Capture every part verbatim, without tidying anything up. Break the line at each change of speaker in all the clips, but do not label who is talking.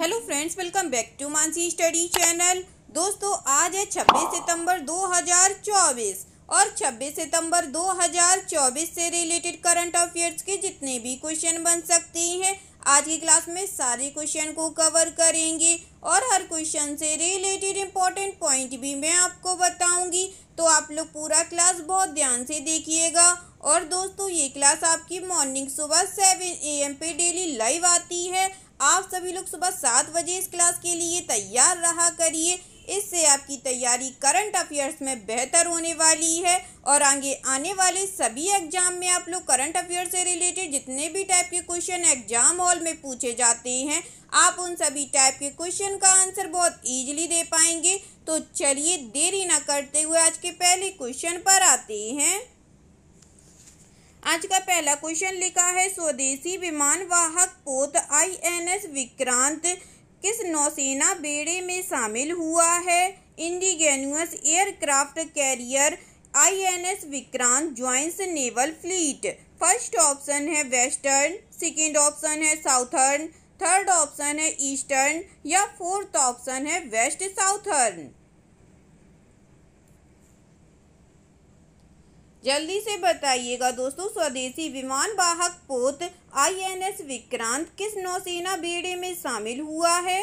Hello friends, welcome back to Mansi study channel. दोस्तों, आज है छब्बीस सितंबर दो हज़ार चौबीस और छब्बीस सितंबर दो हज़ार चौबीस से रिलेटेड करंट अफेयर्स के जितने भी क्वेश्चन बन सकते हैं आज की क्लास में सारे क्वेश्चन को कवर करेंगे और हर क्वेश्चन से रिलेटेड इम्पोर्टेंट पॉइंट भी मैं आपको बताऊंगी। तो आप लोग पूरा क्लास बहुत ध्यान से देखिएगा। और दोस्तों, ये क्लास आपकी मॉर्निंग सुबह सेवन ए एम पे डेली लाइव आती है। आप सभी लोग सुबह सात बजे इस क्लास के लिए तैयार रहा करिए। इससे आपकी तैयारी करंट अफेयर्स में बेहतर होने वाली है और आगे आने वाले सभी एग्जाम में आप लोग करंट अफेयर्स से रिलेटेड जितने भी टाइप के क्वेश्चन एग्जाम हॉल में पूछे जाते हैं, आप उन सभी टाइप के क्वेश्चन का आंसर बहुत इजीली दे पाएंगे। तो चलिए देरी ना करते हुए आज के पहले क्वेश्चन पर आते हैं। आज का पहला क्वेश्चन लिखा है, स्वदेशी विमान वाहक पोत आई एन एस विक्रांत किस नौसेना बेड़े में शामिल हुआ है? Indigenous aircraft carrier I N S Vikrant joins naval fleet. First option है वेस्टर्न, सेकेंड ऑप्शन है साउथर्न, थर्ड ऑप्शन है ईस्टर्न या फोर्थ ऑप्शन है वेस्ट साउथर्न। जल्दी से बताइएगा दोस्तों, स्वदेशी विमान वाहक पोत आई एन एस विक्रांत किस नौसेना बेड़े में शामिल हुआ है?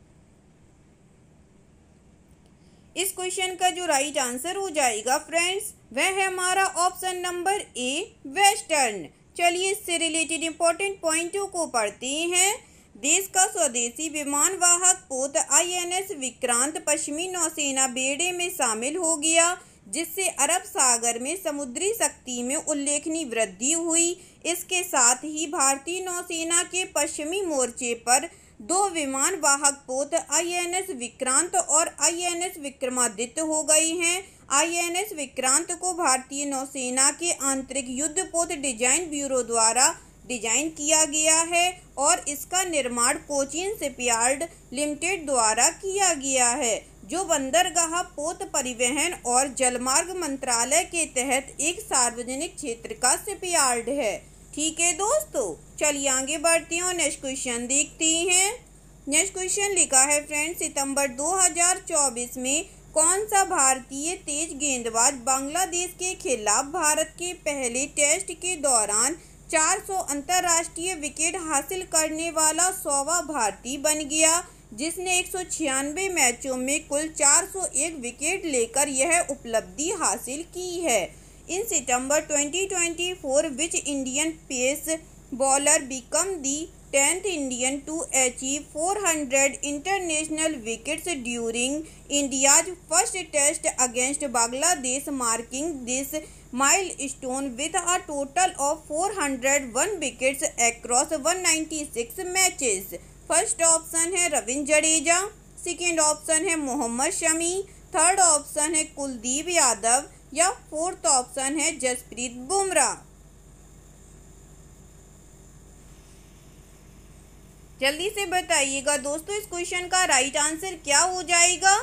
इस क्वेश्चन का जो राइट आंसर हो जाएगा फ्रेंड्स, वह है हमारा ऑप्शन नंबर ए वेस्टर्न। चलिए इससे रिलेटेड इंपॉर्टेंट पॉइंटों को पढ़ते हैं। देश का स्वदेशी विमान वाहक पोत आई एन एस विक्रांत पश्चिमी नौसेना बेड़े में शामिल हो गया, जिससे अरब सागर में समुद्री शक्ति में उल्लेखनीय वृद्धि हुई। इसके साथ ही भारतीय नौसेना के पश्चिमी मोर्चे पर दो विमान वाहक पोत आई एन एस विक्रांत और आई एन एस विक्रमादित्य हो गई हैं। आई एन एस विक्रांत को भारतीय नौसेना के आंतरिक युद्ध पोत डिजाइन ब्यूरो द्वारा डिजाइन किया गया है और इसका निर्माण कोचीन शिपयार्ड लिमिटेड द्वारा किया गया है, जो बंदरगाह पोत परिवहन और जलमार्ग मंत्रालय के तहत एक सार्वजनिक क्षेत्र का शिपयार्ड है। ठीक है दोस्तों, चलिए आगे बढ़ते हैं और नेक्स्ट क्वेश्चन देखते हैं। नेक्स्ट क्वेश्चन लिखा है फ्रेंड्स, सितंबर दो हज़ार चौबीस में कौन सा भारतीय तेज गेंदबाज बांग्लादेश के खिलाफ भारत के पहले टेस्ट के दौरान चार सौ अंतर्राष्ट्रीय विकेट हासिल करने वाला सौवा भारतीय बन गया, जिसने एक सौ छियानवे मैचों में कुल चार सौ एक विकेट लेकर यह उपलब्धि हासिल की है। In September twenty twenty four which Indian pace bowler become the tenth Indian to achieve four hundred international wickets during India's first test against Bangladesh, marking this milestone with a total of four hundred one wickets across one ninety-six matches। First option है Ravindra Jadeja, second option है Mohammed Shami, third option है कुलदीप यादव या fourth option है जसप्रीत बुमराह। जल्दी से बताइएगा दोस्तों, इस क्वेश्चन का राइट आंसर क्या हो जाएगा?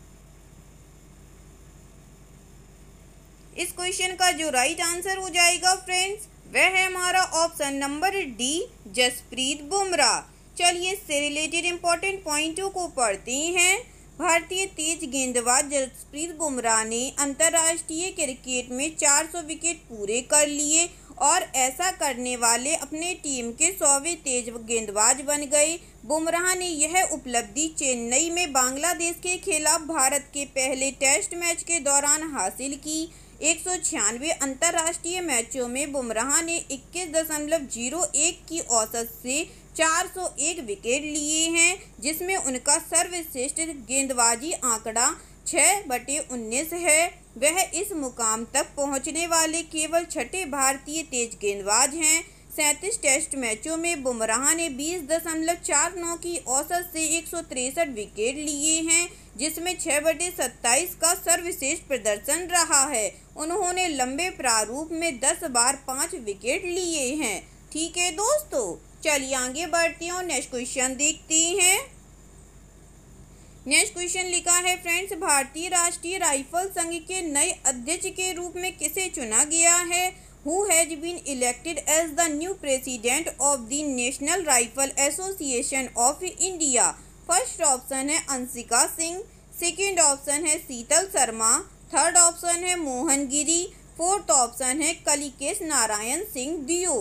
इस क्वेश्चन का जो राइट आंसर हो जाएगा फ्रेंड्स, वह है हमारा option number D Jasprit Bumrah. चलिए इससे रिलेटेड इंपॉर्टेंट पॉइंटों को पढ़ते हैं। भारतीय तेज गेंदबाज जसप्रीत बुमराह ने अंतर्राष्ट्रीय क्रिकेट में चार सौ विकेट पूरे कर लिए और ऐसा करने वाले अपने टीम के सौवें तेज गेंदबाज बन गए। बुमराह ने यह उपलब्धि चेन्नई में बांग्लादेश के खिलाफ भारत के पहले टेस्ट मैच के दौरान हासिल की। एक सौ छियानवे अंतर्राष्ट्रीय मैचों में बुमराह ने इक्कीस दशमलव जीरो एक की औसत से चार सौ एक विकेट लिए हैं, जिसमें उनका सर्वश्रेष्ठ गेंदबाजी आंकड़ा छः बटे उन्नीस है। वह इस मुकाम तक पहुंचने वाले केवल छठे भारतीय तेज गेंदबाज हैं। सैंतीस टेस्ट मैचों में बुमराह ने बीस दशमलव चार नौ की औसत से एक सौ तिरसठ विकेट लिए हैं, जिसमें छः बटे सत्ताईस का सर्वश्रेष्ठ प्रदर्शन रहा है। उन्होंने लंबे प्रारूप में दस बार पाँच विकेट लिए हैं। ठीक है दोस्तों, चलिए आगे बढ़ते हैं और नेक्स्ट क्वेश्चन देखते हैं। नेक्स्ट क्वेश्चन लिखा है फ्रेंड्स, भारतीय राष्ट्रीय राइफल संघ के नए अध्यक्ष के रूप में किसे चुना गया है? who has been elected as the new president of the National Rifle Association of India। First option है अंशिका सिंह, सेकेंड ऑप्शन है शीतल शर्मा, थर्ड ऑप्शन है मोहन गिरी, फोर्थ ऑप्शन है कलिकेश नारायण सिंह दियो।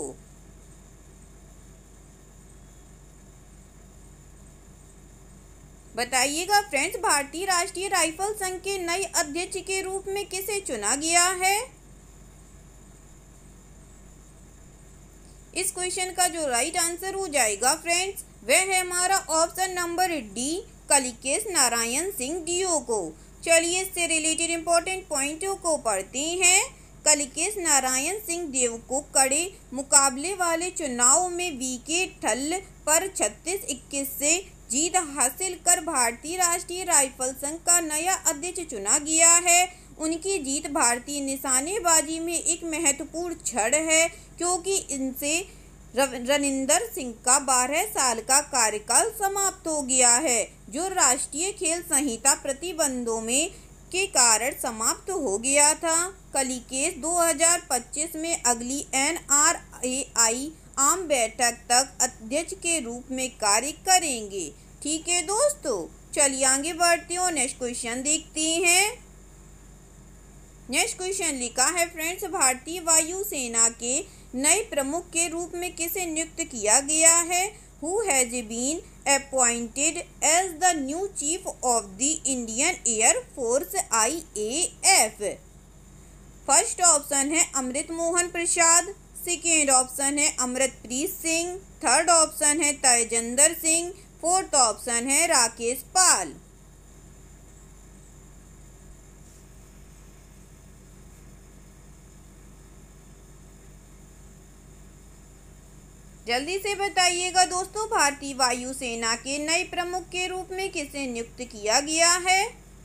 बताइएगा फ्रेंड्स, भारतीय राष्ट्रीय राइफल संघ के नए अध्यक्ष के रूप में किसे चुना गया है। इस क्वेश्चन का जो राइट आंसर हो जाएगा फ्रेंड्स, वह है हमारा option number D, Kalikesh Narayan Singh Deo को। चलिए इससे रिलेटेड इंपॉर्टेंट पॉइंटों को पढ़ते हैं। कलिकेश नारायण सिंह देव को कड़े मुकाबले वाले चुनाव में विकेट ठल पर छत्तीस इक्कीस से जीत हासिल कर भारतीय राष्ट्रीय राइफल संघ का नया अध्यक्ष चुना गया है। उनकी जीत भारतीय निशानेबाजी में एक महत्वपूर्ण क्षण है, क्योंकि इनसे रविंदर सिंह का बारह साल का कार्यकाल समाप्त हो गया है, जो राष्ट्रीय खेल संहिता प्रतिबंधों में के कारण समाप्त हो गया था। कलिकेश दो हज़ार पच्चीस में अगली एन आर ए आई आम बैठक तक अध्यक्ष के रूप में कार्य करेंगे। ठीक है दोस्तों, चलिए आगे बढ़ते हैं, नेक्स्ट क्वेश्चन देखते हैं। नेक्स्ट क्वेश्चन लिखा है फ्रेंड्स, भारतीय वायुसेना के नए प्रमुख के रूप में किसे नियुक्त किया गया है। Who has been appointed as the new chief of the Indian Air Force I A F. First option है अमृत मोहन प्रसाद, सेकेंड ऑप्शन है अमृतप्रीत सिंह, थर्ड ऑप्शन है तेजिंदर सिंह, फोर्थ ऑप्शन है राकेश पाल। जल्दी से बताइएगा दोस्तों, भारतीय वायुसेना के नए प्रमुख के रूप में किसे नियुक्त किया गया है।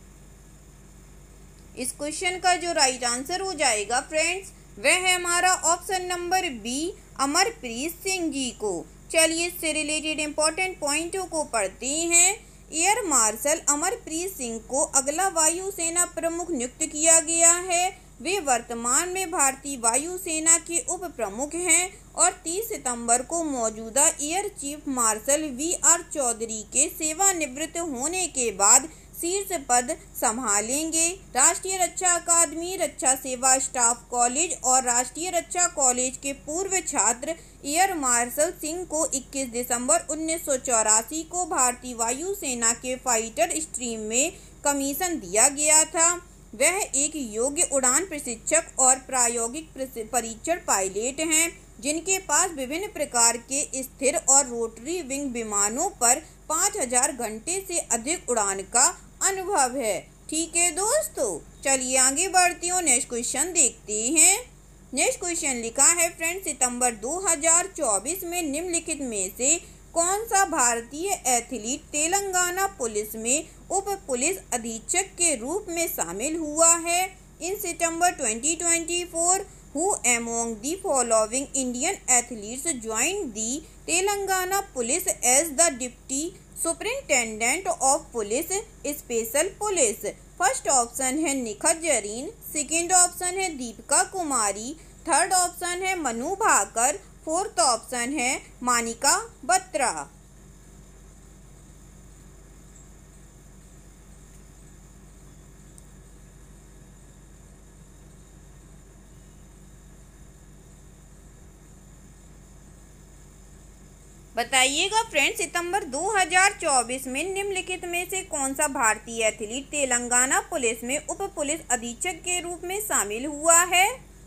इस क्वेश्चन का जो राइट आंसर हो जाएगा फ्रेंड्स, वह है हमारा option number B, Amarpreet Singh ji को। चलिए इससे रिलेटेड इंपॉर्टेंट पॉइंटों को पढ़ते हैं। एयर मार्शल अमरप्रीत सिंह को अगला वायुसेना प्रमुख नियुक्त किया गया है। वे वर्तमान में भारतीय वायुसेना के उप प्रमुख हैं और तीस सितंबर को मौजूदा air chief marshal V R Chaudhari के सेवानिवृत्त होने के बाद शीर्ष पद संभालेंगे। राष्ट्रीय रक्षा अकादमी, रक्षा सेवा स्टाफ कॉलेज और राष्ट्रीय रक्षा कॉलेज के पूर्व छात्र एयर मार्शल सिंह को इक्कीस दिसंबर उन्नीस सौ चौरासी को भारतीय वायुसेना के फाइटर स्ट्रीम में कमीशन दिया गया था। वह एक योग्य उड़ान प्रशिक्षक और प्रायोगिक परीक्षण पायलट हैं, जिनके पास विभिन्न प्रकार के स्थिर और रोटरी विंग विमानों पर पाँच हज़ार घंटे से अधिक उड़ान का अनुभव है। ठीक है दोस्तों, चलिए आगे बढ़ते हैं, नेक्स्ट क्वेश्चन देखते हैं। नेक्स्ट क्वेश्चन लिखा है फ्रेंड्स, सितंबर दो हज़ार चौबीस में निम्नलिखित में से कौन सा भारतीय एथलीट तेलंगाना पुलिस में उप पुलिस अधीक्षक के रूप में शामिल हुआ है। In September twenty twenty four who among the following Indian athletes join the Telangana police as the deputy superintendent of police special police. First option है निखत जरीन, सेकेंड ऑप्शन है दीपिका कुमारी, थर्ड ऑप्शन है मनु भाकर, फोर्थ ऑप्शन है मानिका बत्रा। बताइएगा फ्रेंड्स, सितंबर दो हज़ार चौबीस में निम्नलिखित में से कौन सा भारतीय एथलीट तेलंगाना पुलिस में उप पुलिस अधीक्षक के रूप में शामिल हुआ है।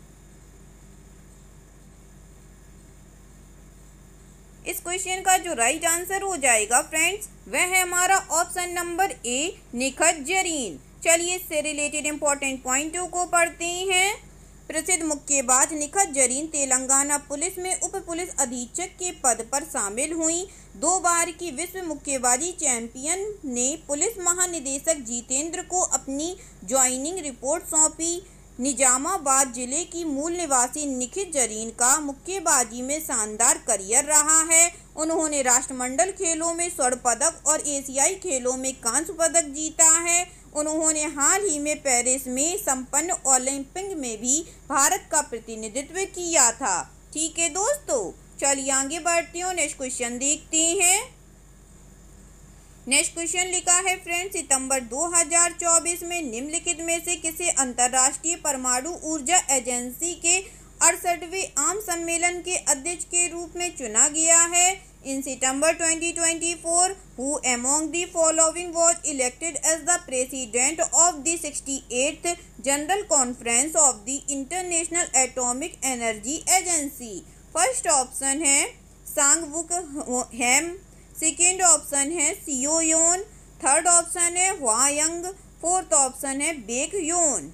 इस क्वेश्चन का जो राइट आंसर हो जाएगा फ्रेंड्स, वह है हमारा option number A, Nikhat Zareen. चलिए इससे रिलेटेड इंपॉर्टेंट पॉइंटों को पढ़ते हैं। प्रसिद्ध मुक्केबाज निखत जरीन तेलंगाना पुलिस में उप पुलिस अधीक्षक के पद पर शामिल हुई। दो बार की विश्व मुक्केबाजी चैंपियन ने पुलिस महानिदेशक जितेंद्र को अपनी ज्वाइनिंग रिपोर्ट सौंपी। निजामाबाद जिले की मूल निवासी निखत जरीन का मुक्केबाजी में शानदार करियर रहा है। उन्होंने राष्ट्रमंडल खेलों में स्वर्ण पदक और एशियाई खेलों में कांस्य पदक जीता है। उन्होंने हाल ही में पेरिस में संपन्न ओलंपिक में भी भारत का प्रतिनिधित्व किया था। ठीक है दोस्तों, चलिए आगे बढ़ते हैं, नेक्स्ट क्वेश्चन देखते हैं। नेक्स्ट क्वेश्चन लिखा है फ्रेंड्स, सितंबर दो हज़ार चौबीस में निम्नलिखित में से किसे अंतर्राष्ट्रीय परमाणु ऊर्जा एजेंसी के अड़सठवें आम सम्मेलन के अध्यक्ष के रूप में चुना गया है। In September twenty twenty four, who among the following was elected as the president of the sixty eighth general conference of the International Atomic Energy Agency. First option है सांग-वुक हेम, सेकेंड ऑप्शन है सियो योन, third option है Hwang, fourth option है Baek Yoon.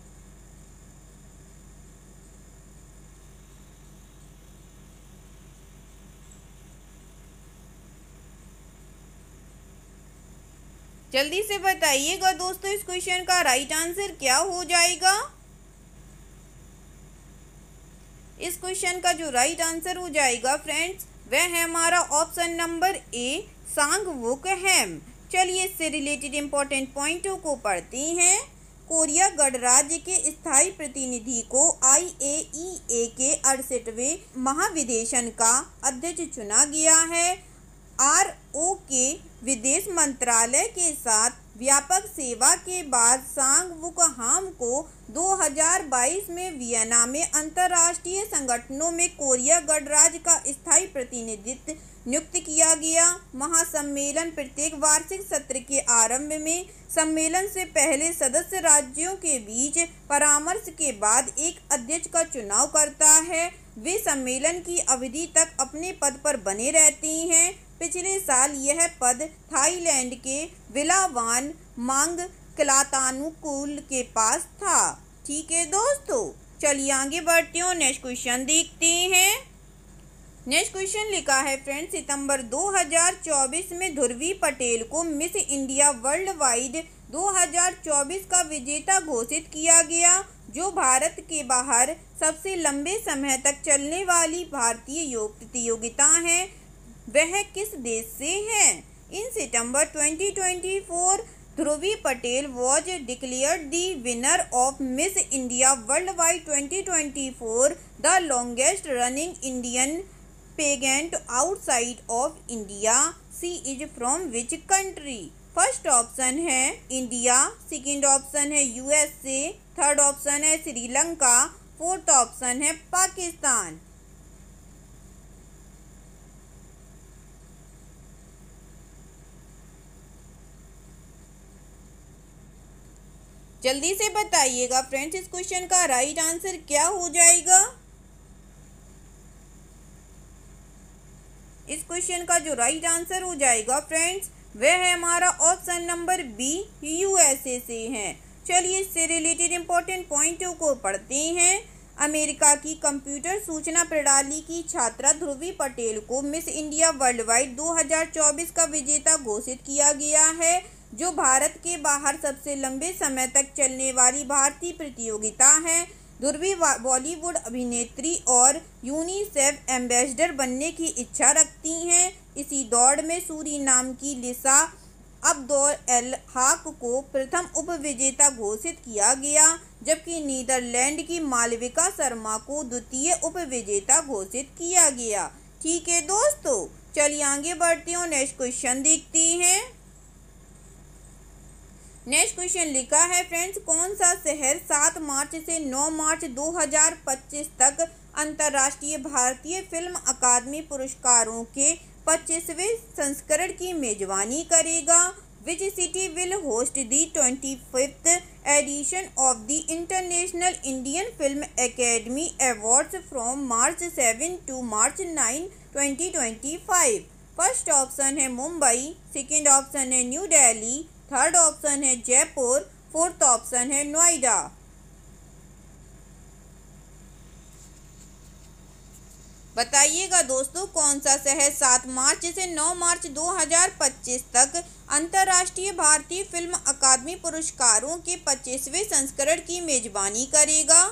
जल्दी से बताइएगा दोस्तों, इस क्वेश्चन का राइट आंसर क्या हो जाएगा। इस क्वेश्चन का जो राइट आंसर हो जाएगा फ्रेंड्स, वह है हमारा ऑप्शन नंबर ए सांग-वुक हेम। चलिए इससे रिलेटेड इम्पोर्टेंट पॉइंटों को पढ़ते हैं। कोरिया गणराज्य के स्थायी प्रतिनिधि को आई ए ई ए के अड़सठवें महाधिवेशन का अध्यक्ष चुना गया है। आर ओ के विदेश मंत्रालय के साथ व्यापक सेवा के बाद सांग-वुक हेम को दो हज़ार बाईस में वियना में अंतर्राष्ट्रीय संगठनों में कोरिया गणराज्य का स्थायी प्रतिनिधित्व नियुक्त किया गया। महासम्मेलन प्रत्येक वार्षिक सत्र के आरंभ में सम्मेलन से पहले सदस्य राज्यों के बीच परामर्श के बाद एक अध्यक्ष का चुनाव करता है। वे सम्मेलन की अवधि तक अपने पद पर बने रहती हैं। पिछले साल यह पद थाईलैंड के विलावान मांग क्लातानुकूल के पास था। ठीक है दोस्तों, चलिए आगे बढ़ते हैं, नेक्स्ट क्वेश्चन देखते हैं। नेक्स्ट क्वेश्चन लिखा है फ्रेंड्स, सितंबर दो हज़ार चौबीस में ध्रुवी पटेल को मिस इंडिया वर्ल्ड वाइड दो हज़ार चौबीस का विजेता घोषित किया गया, जो भारत के बाहर सबसे लंबे समय तक चलने वाली भारतीय योग प्रतियोगिता है। वह किस देश से है। In September twenty twenty four, Dhruvi Patel was declared the winner of Miss India Worldwide twenty twenty-four, the longest running Indian pageant outside of India. She is from which country? First option है इंडिया, सेकेंड ऑप्शन है USA, third option है Sri Lanka, fourth option है पाकिस्तान। जल्दी से बताइएगा friends, इस question का right answer क्या हो जाएगा। इस क्वेश्चन का जो राइट आंसर हो जाएगा फ्रेंड्स, वह है हमारा ऑप्शन नंबर बी यूएसए से है। चलिए इससे रिलेटेड इम्पोर्टेंट पॉइंटों को पढ़ते हैं। अमेरिका की कंप्यूटर सूचना प्रणाली की छात्रा ध्रुवी पटेल को मिस इंडिया वर्ल्ड वाइड दो हज़ार चौबीस का विजेता घोषित किया गया है, जो भारत के बाहर सबसे लंबे समय तक चलने वाली भारतीय प्रतियोगिता है। ध्रुवी बॉलीवुड अभिनेत्री और यूनिसेफ एम्बेसडर बनने की इच्छा रखती हैं। इसी दौड़ में सूरीनाम की लिसा अब्दोल एल हाक को प्रथम उपविजेता घोषित किया गया, जबकि नीदरलैंड की मालविका शर्मा को द्वितीय उपविजेता घोषित किया गया। ठीक है दोस्तों, चलिए आगे बढ़ते हैं, नेक्स्ट क्वेश्चन देखते हैं। नेक्स्ट क्वेश्चन लिखा है फ्रेंड्स, कौन सा शहर सात मार्च से नौ मार्च दो हज़ार पच्चीस तक अंतर्राष्ट्रीय भारतीय फिल्म अकादमी पुरस्कारों के पच्चीसवें संस्करण की मेजबानी करेगा। Which city will host the twenty fifth edition of the International Indian Film Academy Awards from March seven to March nine twenty twenty five. First option है मुंबई, सेकेंड ऑप्शन है न्यू दिल्ली, थर्ड ऑप्शन है Jaipur, fourth option है नोएडा। बताइएगा दोस्तों, कौन सा शहर सात मार्च से नौ मार्च दो हज़ार पच्चीस तक अंतर्राष्ट्रीय भारतीय फिल्म अकादमी पुरस्कारों के पच्चीसवें संस्करण की मेजबानी करेगा।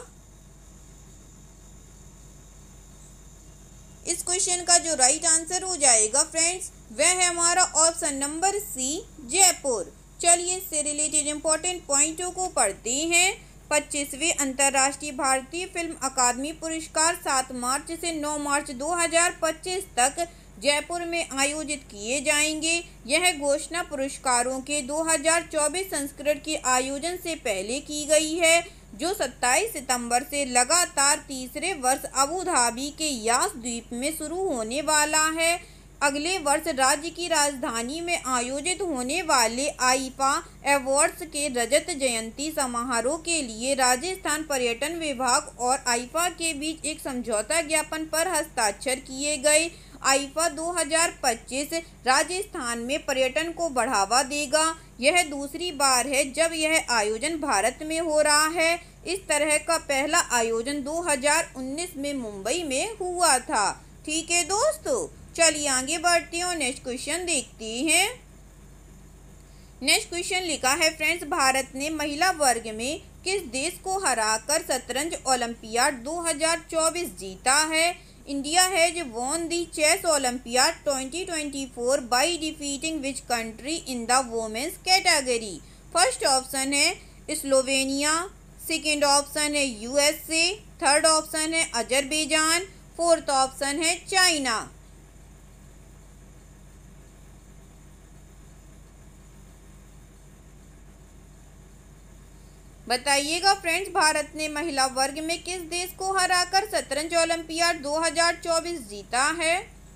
इस क्वेश्चन का जो राइट आंसर हो जाएगा फ्रेंड्स, वह है हमारा ऑप्शन नंबर सी जयपुर। चलिए इससे रिलेटेड इम्पोर्टेंट पॉइंटों को पढ़ते हैं। पच्चीसवें अंतर्राष्ट्रीय भारतीय फिल्म अकादमी पुरस्कार सात मार्च से नौ मार्च दो हज़ार पच्चीस तक जयपुर में आयोजित किए जाएंगे। यह घोषणा पुरस्कारों के दो हज़ार चौबीस संस्करण के आयोजन से पहले की गई है, जो सत्ताईस सितंबर से लगातार तीसरे वर्ष अबू धाबी के यास द्वीप में शुरू होने वाला है। अगले वर्ष राज्य की राजधानी में आयोजित होने वाले आईफा अवार्ड्स के रजत जयंती समारोह के लिए राजस्थान पर्यटन विभाग और आईफा के बीच एक समझौता ज्ञापन पर हस्ताक्षर किए गए। आईफा दो हज़ार पच्चीस राजस्थान में पर्यटन को बढ़ावा देगा। यह दूसरी बार है जब यह आयोजन भारत में हो रहा है। इस तरह का पहला आयोजन दो हज़ार उन्नीस में मुंबई में हुआ था। ठीक है दोस्तों, चलिए आगे बढ़ते हैं और नेक्स्ट क्वेश्चन देखते हैं। नेक्स्ट क्वेश्चन लिखा है फ्रेंड्स, भारत ने महिला वर्ग में किस देश को हराकर शतरंज ओलंपियाड दो हज़ार चौबीस जीता है? India has won the chess Olympiad twenty twenty-four by defeating which country in the women's category? First option है स्लोवेनिया, सेकेंड ऑप्शन है यूएसए, थर्ड ऑप्शन है अजरबैजान, फोर्थ ऑप्शन है चाइना। बताइएगा फ्रेंड्स, भारत ने महिला वर्ग में किस देश को हराकर शतरंज ओलंपियाड दो हज़ार चौबीस जीता है?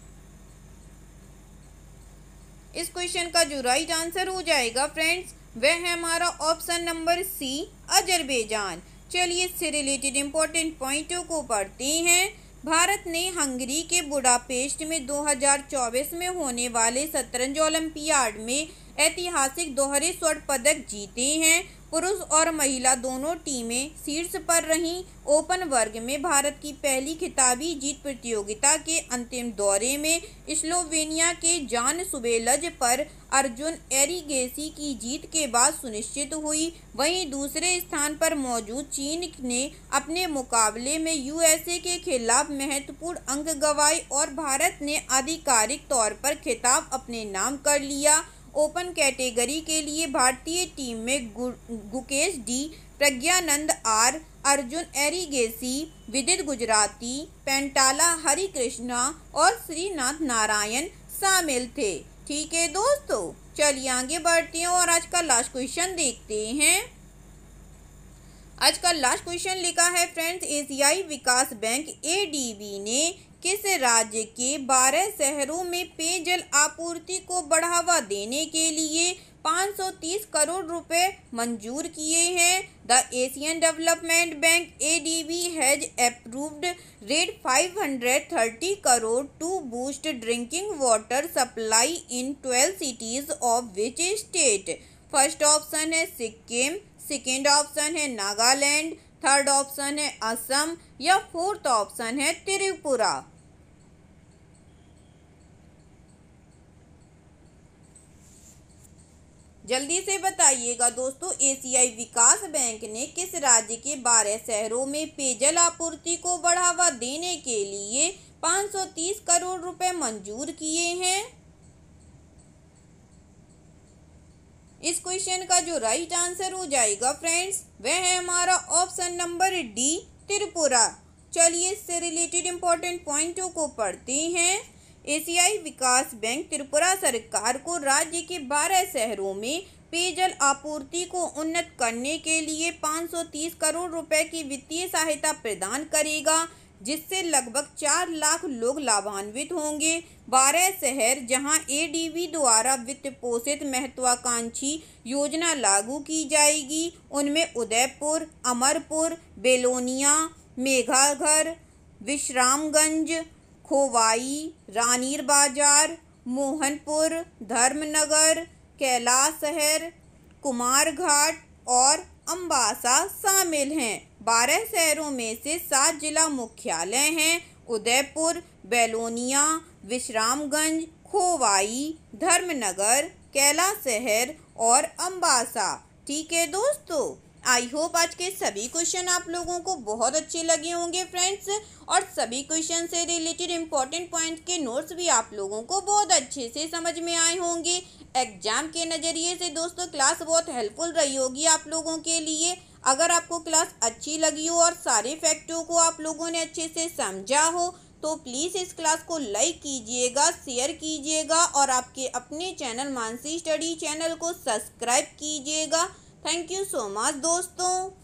इस क्वेश्चन का जो राइट आंसर हो जाएगा फ्रेंड्स, वह है हमारा ऑप्शन नंबर सी अजरबैजान। चलिए इससे रिलेटेड इम्पोर्टेंट पॉइंटों को पढ़ते हैं। भारत ने हंगरी के बुडापेस्ट में दो हज़ार चौबीस में होने वाले शतरंज ओलंपियाड में ऐतिहासिक दोहरे स्वर्ण पदक जीते हैं। पुरुष और महिला दोनों टीमें शीर्ष पर रहीं। ओपन वर्ग में भारत की पहली खिताबी जीत प्रतियोगिता के अंतिम दौरे में स्लोवेनिया के जान सुबेलज पर अर्जुन एरिगेसी की जीत के बाद सुनिश्चित हुई। वहीं दूसरे स्थान पर मौजूद चीन ने अपने मुकाबले में यूएसए के खिलाफ महत्वपूर्ण अंक गंवाए और भारत ने आधिकारिक तौर पर खिताब अपने नाम कर लिया। ओपन कैटेगरी के लिए भारतीय टीम में गुकेश डी, प्रज्ञानंद आर, अर्जुन एरिगेसी, विदित गुजराती, पेंटाला हरिकृष्णा और श्रीनाथ नारायण शामिल थे। ठीक है दोस्तों, चलिए आगे बढ़ते हैं और आज का लास्ट क्वेश्चन देखते हैं। आज का लास्ट क्वेश्चन लिखा है फ्रेंड्स, एशियाई विकास बैंक एडीबी ने किस राज्य के बारह शहरों में पेयजल आपूर्ति को बढ़ावा देने के लिए पाँच सौ तीस करोड़ रुपए मंजूर किए हैं? The Asian Development Bank ADB has approved rate five hundred thirty crore to boost drinking water supply in twelve cities of which state? First option है सिक्किम, सेकेंड ऑप्शन है नागालैंड, थर्ड ऑप्शन है असम या फोर्थ ऑप्शन है त्रिपुरा। जल्दी से बताइएगा दोस्तों, एशियाई विकास बैंक ने किस राज्य के बारह शहरों में पेयजल आपूर्ति को बढ़ावा देने के लिए पाँच सौ तीस करोड़ रुपए मंजूर किए हैं? इस क्वेश्चन का जो राइट आंसर हो जाएगा फ्रेंड्स, वह है हमारा ऑप्शन नंबर डी त्रिपुरा। चलिए इससे रिलेटेड इम्पोर्टेंट पॉइंटों को पढ़ते हैं। एशियाई विकास बैंक त्रिपुरा सरकार को राज्य के बारह शहरों में पेयजल आपूर्ति को उन्नत करने के लिए पाँच सौ तीस करोड़ रुपए की वित्तीय सहायता प्रदान करेगा, जिससे लगभग चार लाख लोग लाभान्वित होंगे। बारह शहर जहां एडीबी द्वारा वित्त पोषित महत्वाकांक्षी योजना लागू की जाएगी, उनमें उदयपुर, अमरपुर, बेलोनिया, मेघाघर, विश्रामगंज, खोवाई, रानीर बाजार, मोहनपुर, धर्मनगर, कैलाश शहर, कुमारघाट और अम्बासा शामिल हैं। बारह शहरों में से सात जिला मुख्यालय हैं: उदयपुर, बेलोनिया, विश्रामगंज, खोवाई, धर्मनगर, कैलाश शहर और अम्बासा। ठीक है दोस्तों, आई होप आज के सभी क्वेश्चन आप लोगों को बहुत अच्छे लगे होंगे फ्रेंड्स, और सभी क्वेश्चन से रिलेटेड इम्पोर्टेंट पॉइंट के नोट्स भी आप लोगों को बहुत अच्छे से समझ में आए होंगे। एग्जाम के नज़रिए से दोस्तों क्लास बहुत हेल्पफुल रही होगी आप लोगों के लिए। अगर आपको क्लास अच्छी लगी हो और सारे फैक्टों को आप लोगों ने अच्छे से समझा हो तो प्लीज़ इस क्लास को लाइक कीजिएगा, शेयर कीजिएगा और आपके अपने चैनल मानसी स्टडी चैनल को सब्सक्राइब कीजिएगा। थैंक यू सो मच दोस्तों।